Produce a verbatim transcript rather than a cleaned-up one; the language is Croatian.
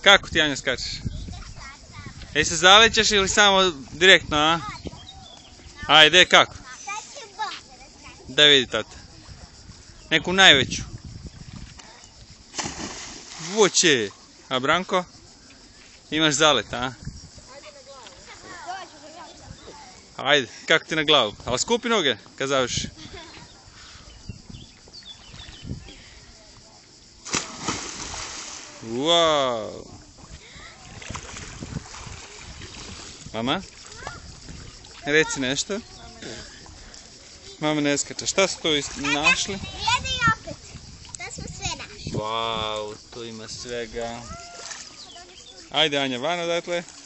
Kako ti, Anja, skačeš? Jel se zalećeš ili samo direktno, a? Ajde, kako? Da vidi, tata. Neku najveću. Voće. A Branko? Imaš zalet, a? Ajde, kako ti na glavu? Ali skupi noge kad završi. Wow. Mama? Reci nešto. Mama ne skače. Šta su to našli? Jedi opet. To smo sve našli. Wow, tu ima svega. Ajde, Anja, van odatle.